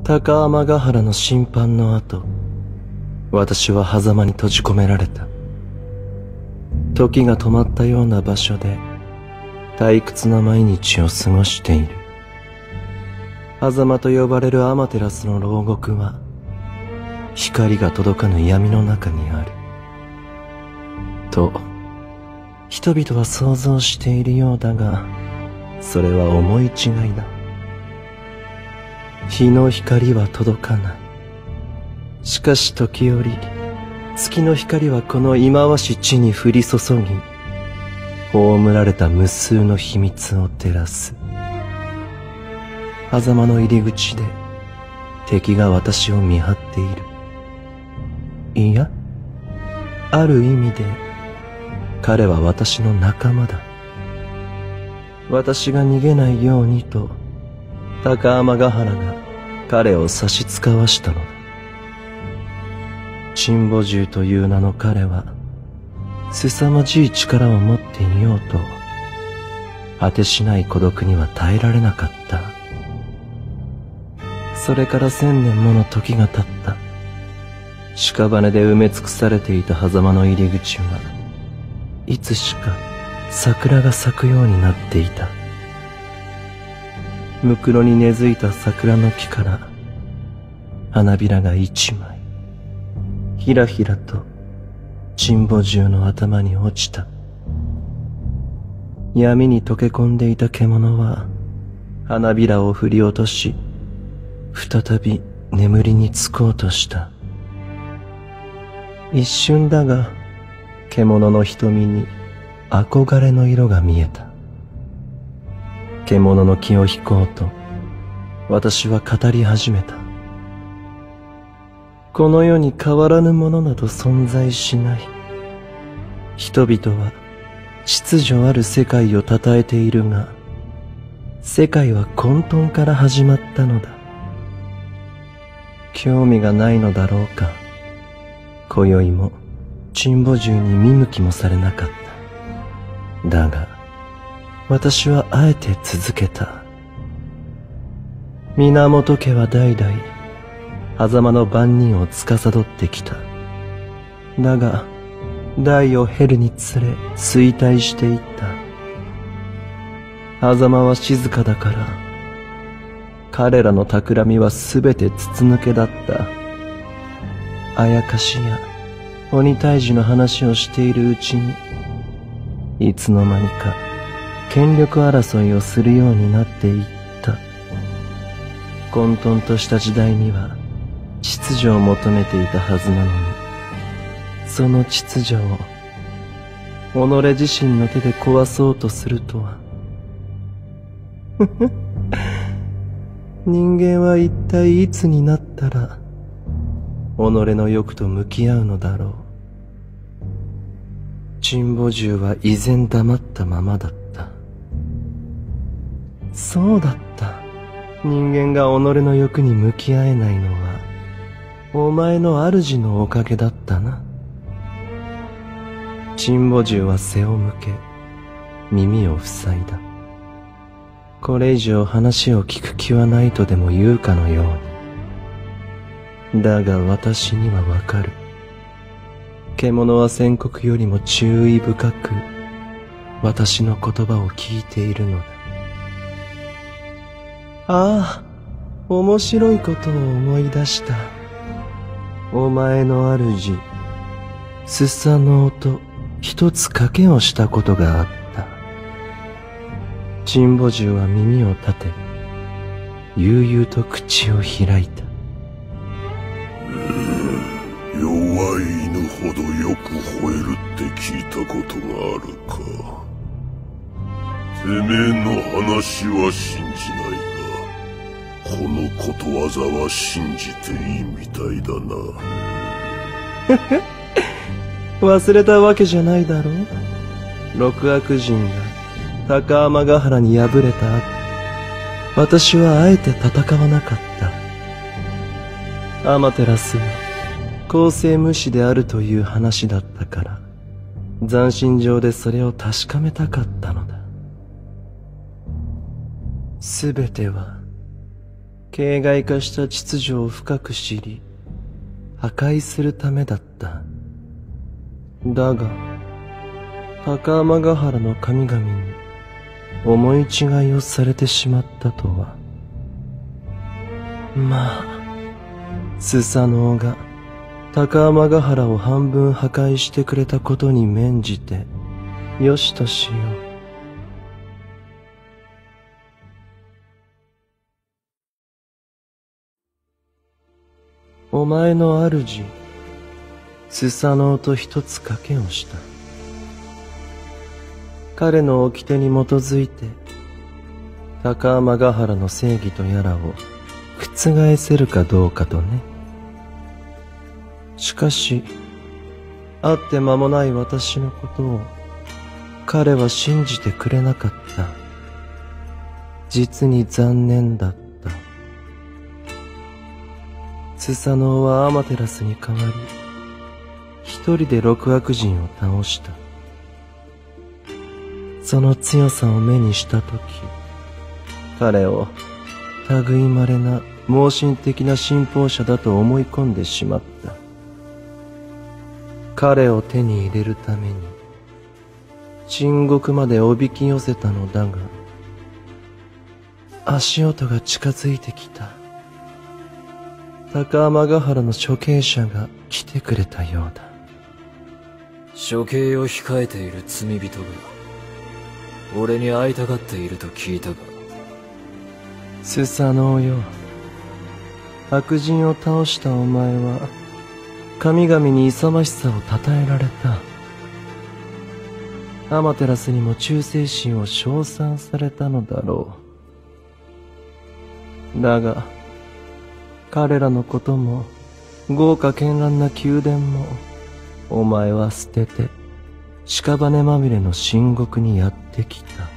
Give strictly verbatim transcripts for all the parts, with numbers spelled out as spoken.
高天ヶ原の審判の後、私は狭間に閉じ込められた。時が止まったような場所で退屈な毎日を過ごしている。狭間と呼ばれるアマテラスの牢獄は光が届かぬ闇の中にあると人々は想像しているようだが、それは思い違いだ。日の光は届かない。しかし時折月の光はこの忌まわし地に降り注ぎ、葬られた無数の秘密を照らす。狭間の入り口で敵が私を見張っている。いや、ある意味で彼は私の仲間だ。私が逃げないようにと高天ヶ原が彼を差し使わしたのだ。沈没獣という名の彼は凄まじい力を持っていようと果てしない孤独には耐えられなかった。それから千年もの時が経った。屍で埋め尽くされていた狭間の入り口はいつしか桜が咲くようになっていた。むくろに根付いた桜の木から花びらが一枚ひらひらと沈没獣の頭に落ちた。闇に溶け込んでいた獣は花びらを振り落とし、再び眠りにつこうとした。一瞬だが獣の瞳に憧れの色が見えた。獣の気を引こうと私は語り始めた。この世に変わらぬものなど存在しない。人々は秩序ある世界を称えているが、世界は混沌から始まったのだ。興味がないのだろうか。今宵も沈没獣に見向きもされなかった。だが私はあえて続けた。源家は代々狭間の番人を司ってきた。だが代を経るにつれ衰退していった。狭間は静かだから彼らの企みはすべて筒抜けだった。あやかしや鬼退治の話をしているうちにいつの間にか権力争いをするようになっていった。混沌とした時代には秩序を求めていたはずなのに、その秩序を己自身の手で壊そうとするとは。人間は一体いつになったら己の欲と向き合うのだろう。沈没獣は依然黙ったままだった。そうだった。人間が己の欲に向き合えないのはお前の主のおかげだったな。沈没獣は背を向け耳を塞いだ。これ以上話を聞く気はないとでも言うかのように。だが私にはわかる。獣は宣告よりも注意深く私の言葉を聞いているのだ。ああ、面白いことを思い出した。お前の主スサノオと一つ賭けをしたことがあった。沈没獣は耳を立て悠々と口を開いた。 弱い犬ほどよく吠えるって聞いたことがあるか。てめえの話は信じないが、このことわざは信じていいみたいだな。 忘れたわけじゃないだろう。六悪人が高天ヶ原に敗れた後、私はあえて戦わなかった。アマテラスは公正無視であるという話だったから、斬新上でそれを確かめたかったのだ。すべては形骸化した秩序を深く知り、破壊するためだった。だが、高天ヶ原の神々に思い違いをされてしまったとは。まあ、スサノオが高天ヶ原を半分破壊してくれたことに免じて、よしとしよう。お前の主、スサノオと一つ賭けをした。彼の掟に基づいて、高天ヶ原の正義とやらを覆せるかどうかとね。しかし、会って間もない私のことを、彼は信じてくれなかった。実に残念だった。スサノオはアマテラスに代わり、一人で六悪人を倒した。その強さを目にしたとき、彼を類いまれな盲信的な信奉者だと思い込んでしまった。彼を手に入れるために、沈獄までおびき寄せたのだが、足音が近づいてきた。高天ヶ原の処刑者が来てくれたようだ。 処刑を控えている罪人が、俺に会いたがっていると聞いたが。 スサノオよ。悪人を倒したお前は、神々に勇ましさを称えられた。アマテラスにも忠誠心を称賛されたのだろう。だが、彼らのことも、豪華絢爛な宮殿も、お前は捨てて、屍まみれの深獄にやってきた。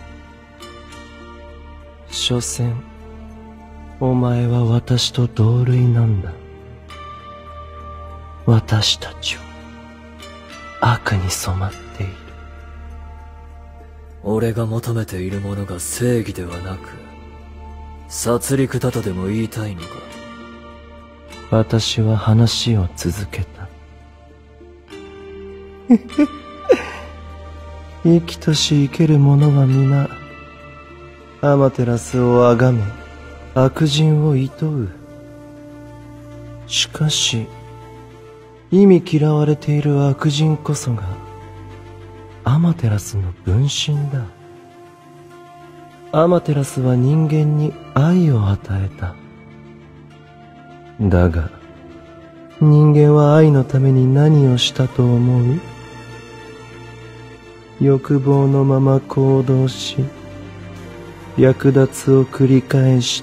所詮、お前は私と同類なんだ。私たちは、悪に染まっている。 俺が求めているものが正義ではなく、殺戮だとでも言いたいのか。 私は話を続けた。生きとし生ける者は皆、アマテラスを崇め、悪人を厭う。しかし、忌み嫌われている悪人こそが、アマテラスの分身だ。アマテラスは人間に愛を与えた。だが、人間は愛のために何をしたと思う？欲望のまま行動し、略奪を繰り返した。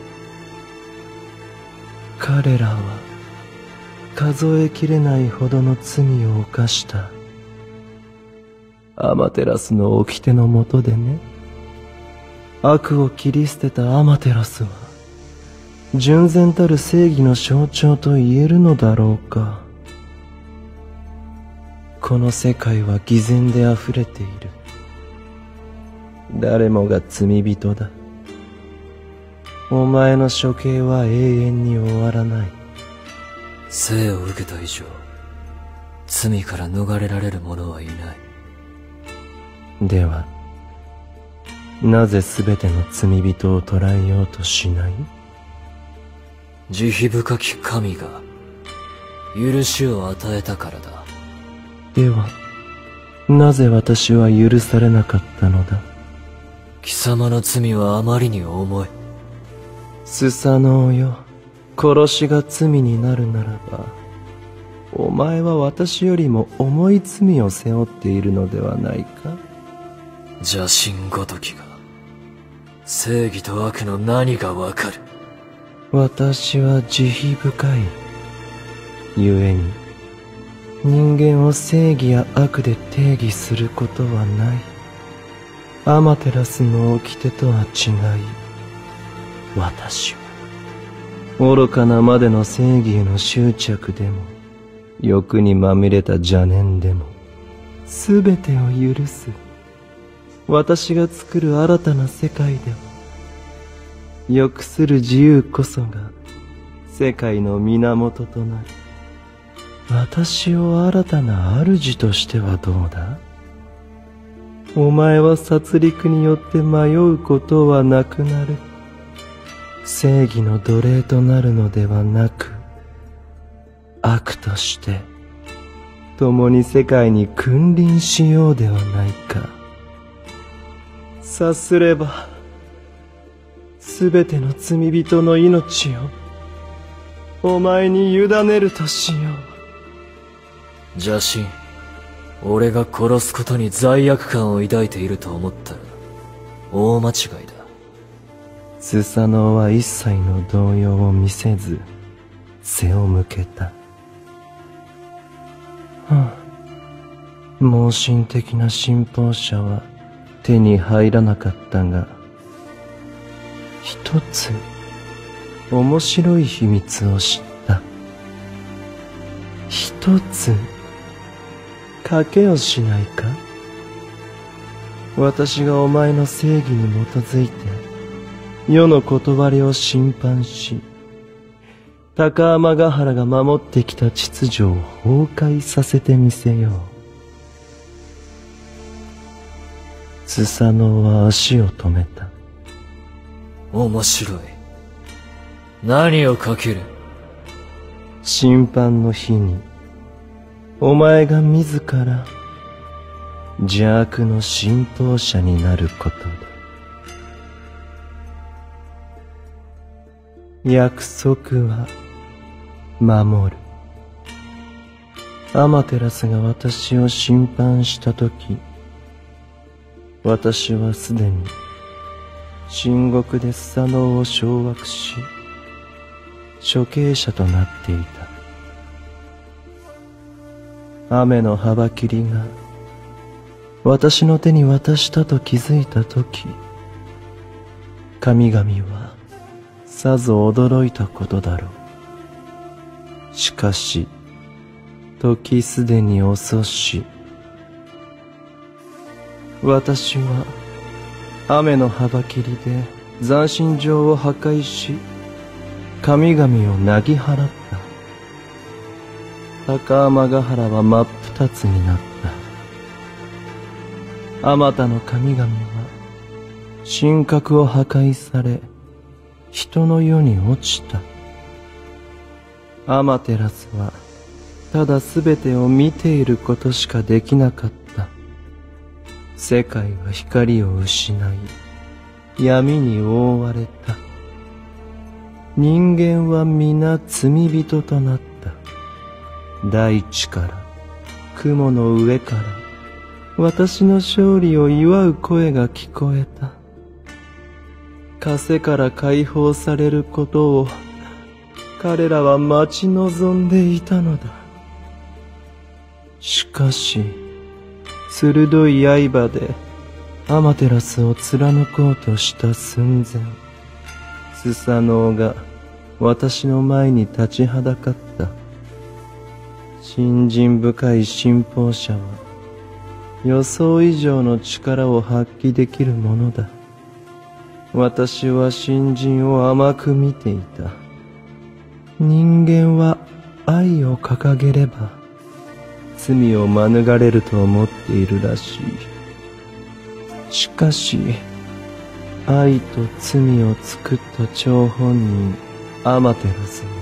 彼らは、数えきれないほどの罪を犯した。アマテラスの掟のもとでね。悪を切り捨てたアマテラスは、純然たる正義の象徴と言えるのだろうか。この世界は偽善で溢れている。誰もが罪人だ。お前の処刑は永遠に終わらない。 生を受けた以上、罪から逃れられる者はいない。 では、なぜ全ての罪人を捕らえようとしない？ 慈悲深き神が許しを与えたからだ。 では、なぜ私は許されなかったのだ？ 貴様の罪はあまりに重い。 スサノオよ、殺しが罪になるならば、お前は私よりも重い罪を背負っているのではないか？ 邪神ごときが、正義と悪の何がわかる？ 私は慈悲深い。故に、人間を正義や悪で定義することはない。アマテラスの掟とは違い、私は、愚かなまでの正義への執着でも、欲にまみれた邪念でも、すべてを許す。私が作る新たな世界では、 欲する自由こそが世界の源となり、私を新たな主としてはどうだ？お前は殺戮によって迷うことはなくなる。正義の奴隷となるのではなく、悪として共に世界に君臨しようではないか。さすればすべての罪人の命をお前に委ねるとしよう。邪神、俺が殺すことに罪悪感を抱いていると思ったら大間違いだ。 スサノオは一切の動揺を見せず背を向けた。はあ、盲信的な信奉者は手に入らなかったが、一つ面白い秘密を知った。一つ賭けをしないか？私がお前の正義に基づいて世の断りを審判し、高天ヶ原が守ってきた秩序を崩壊させてみせよう。スサノオは足を止めた。 面白い。何をかける？ 審判の日にお前が自ら邪悪の信奉者になることで。約束は守る。アマテラスが私を審判したとき、私はすでに秦国でスサノオを掌握し、処刑者となっていた。雨の幅切りが私の手に渡したと気づいたとき、神々はさぞ驚いたことだろう。しかし、時すでに遅し、私は雨の幅切りで斬新城を破壊し、神々をなぎ払った。高天ヶ原は真っ二つになった。あまたの神々は神格を破壊され、人の世に落ちた。アマテラスはただすべてを見ていることしかできなかった。世界は光を失い、闇に覆われた。人間は皆罪人となった。大地から、雲の上から、私の勝利を祝う声が聞こえた。枷から解放されることを彼らは待ち望んでいたのだ。しかし、鋭い刃でアマテラスを貫こうとした寸前、スサノオが私の前に立ちはだかった。信心深い信奉者は予想以上の力を発揮できるものだ。私は信心を甘く見ていた。人間は愛を掲げれば罪を免れると思っているらしい。しかし、愛と罪を作った張本人アマテラスは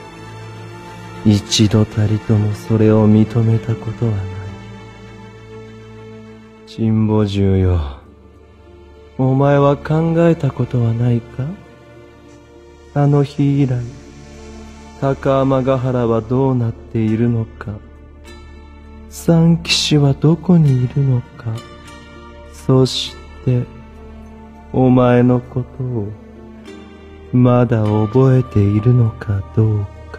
一度たりともそれを認めたことはない。神保獣よ、お前は考えたことはないか？あの日以来、高天ヶ原はどうなっているのか、三騎士はどこにいるのか、そして、お前のことを、まだ覚えているのかどうか。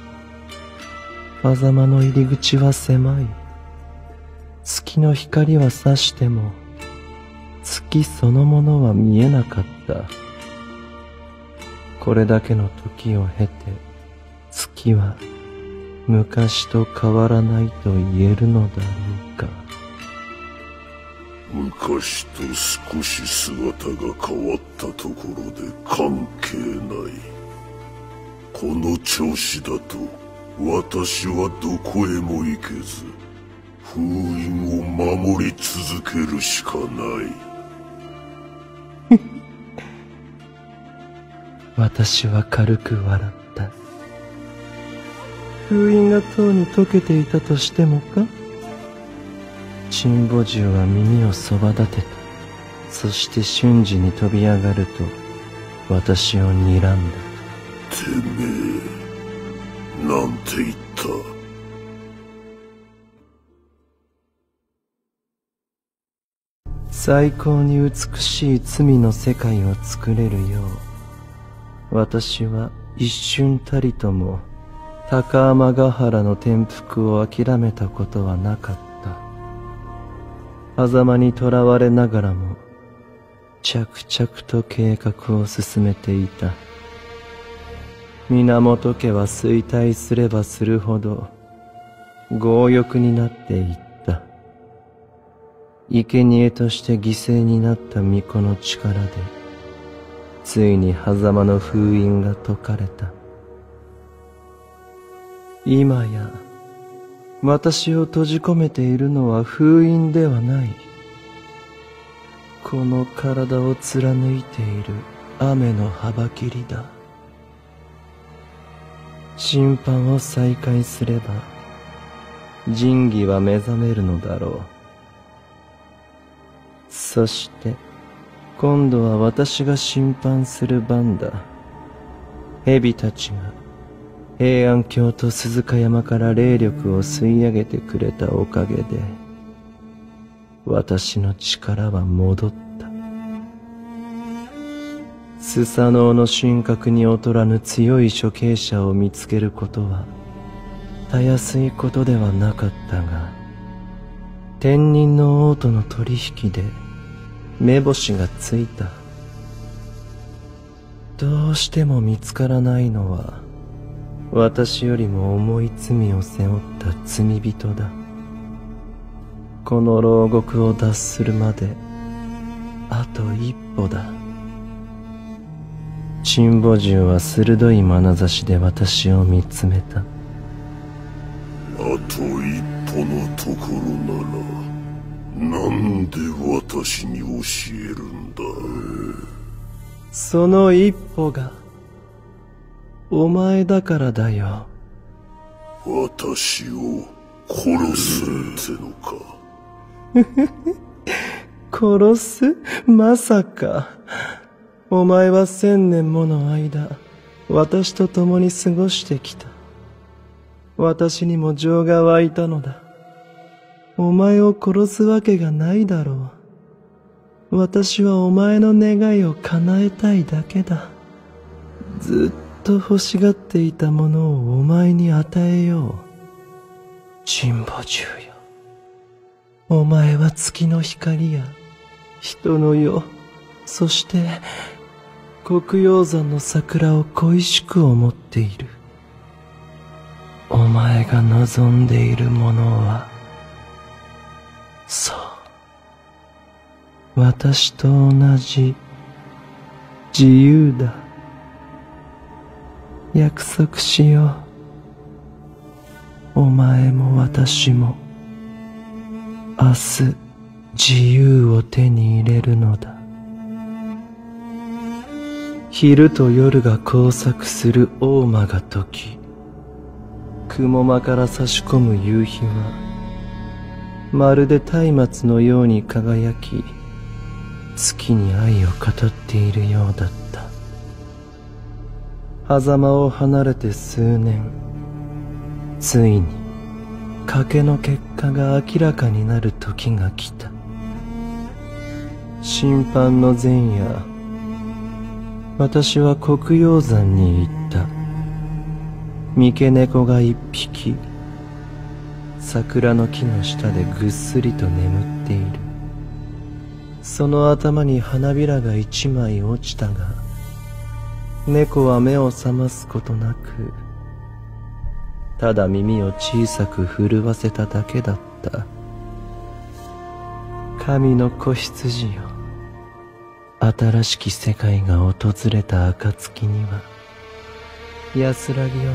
狭間の入り口は狭い。月の光は差しても、月そのものは見えなかった。これだけの時を経て、月は昔と変わらないと言えるのだろうか。 昔と少し姿が変わったところで関係ない。この調子だと私はどこへも行けず、封印を守り続けるしかない。 私は軽く笑った。封印がとうに解けていたとしてもか？鎮母獣は耳をそば立てた。そして瞬時に飛び上がると私を睨んだ。 てめえ、なんて言った？ 最高に美しい罪の世界を作れるよう、私は一瞬たりとも高天ヶ原の転覆を諦めたことはなかった。狭間にとらわれながらも着々と計画を進めていた。源家は衰退すればするほど強欲になっていった。生贄として犠牲になった巫女の力でついに狭間の封印が解かれた。今や私を閉じ込めているのは封印ではない。この体を貫いている雨の幅切りだ。審判を再開すれば仁義は目覚めるのだろう。そして今度は私が審判する番だ。蛇たちが平安京と鈴鹿山から霊力を吸い上げてくれたおかげで私の力は戻った。スサノオの神格に劣らぬ強い処刑者を見つけることはたやすいことではなかったが、天人の王との取引で目星がついた。どうしても見つからないのは私よりも重い罪を背負った罪人だ。この牢獄を脱するまであと一歩だ。鎮母獣は鋭い眼差しで私を見つめた。 あと一歩のところならなんで私に教えるんだ。 その一歩がお前だからだよ。 私を殺すってのか。 殺す？まさか。お前は千年もの間私と共に過ごしてきた。私にも情が湧いたのだ。お前を殺すわけがないだろう。私はお前の願いを叶えたいだけだ。ずっと欲しがっていたものをお前に与えよう。鎮母獣よ。お前は月の光や人の世、そして黒曜山の桜を恋しく思っている。お前が望んでいるものは、そう、私と同じ自由だ。約束しよう。お前も私も明日自由を手に入れるのだ。昼と夜が交錯する大間が解き、雲間から差し込む夕日はまるで松明のように輝き、月に愛を語っているようだった。狭間を離れて数年、ついに賭けの結果が明らかになる時が来た。審判の前夜、私は黒曜山に行った。三毛猫が一匹、桜の木の下でぐっすりと眠っている。その頭に花びらが一枚落ちたが、猫は目を覚ますことなく、ただ耳を小さく震わせただけだった。 神の子羊よ、新しき世界が訪れた暁には安らぎを与えよ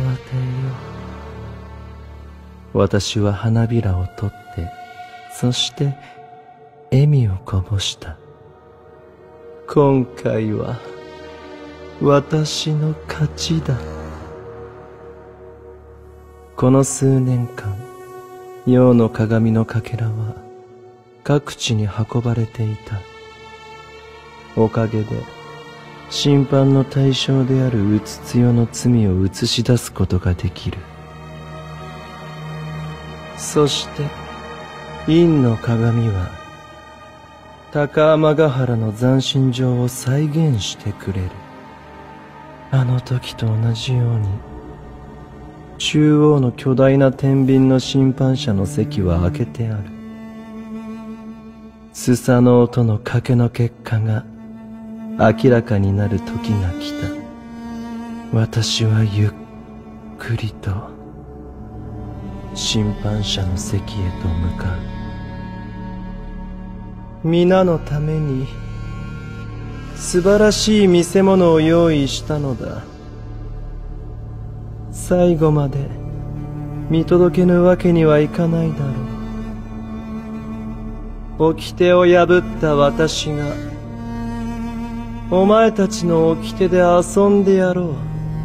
う。私は花びらを取って、そして笑みをこぼした。今回は私の勝ちだ。この数年間、陽の鏡のかけらは各地に運ばれていた。おかげで審判の対象であるうつつよの罪を映し出すことができる。そして陰の鏡は高天ヶ原の斬新状を再現してくれる。あの時と同じように中央の巨大な天秤の審判者の席は開けてある。スサノオとの賭けの結果が明らかになる時が来た。私はゆっくりと審判者の席へと向かう。皆のために素晴らしい見せ物を用意したのだ。最後まで見届けぬわけにはいかないだろう。掟を破った私がお前たちの掟で遊んでやろ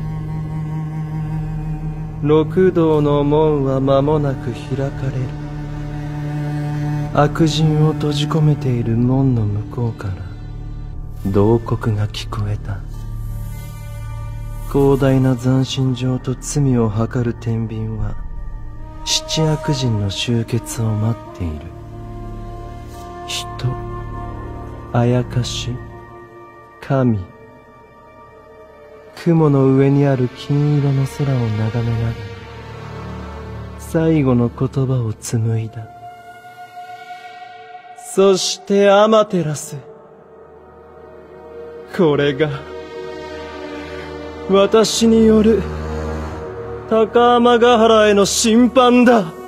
う。六道の門は間もなく開かれる。悪人を閉じ込めている門の向こうから慟哭が聞こえた。広大な斬新状と罪を計る天秤は七悪人の集結を待っている。人、あやかし、神、雲の上にある金色の空を眺めながら最後の言葉を紡いだ。そしてアマテラス、これが私による高天ヶ原への審判だ。